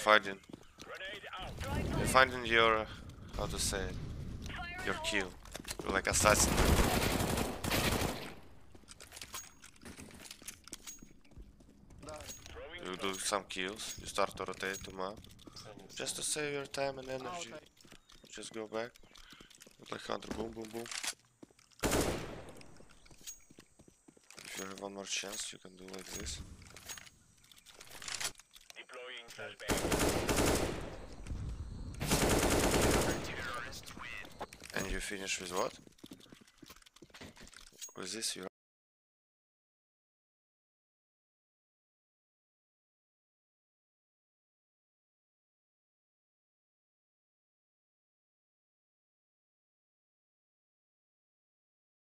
finding your, how to say it, your kill. You're like assassin. You do some kills, you start to rotate the map. Just to save your time and energy. Just go back. Like hunter, boom, boom, boom. If you have one more chance, you can do like this. And you finish with what? With this, you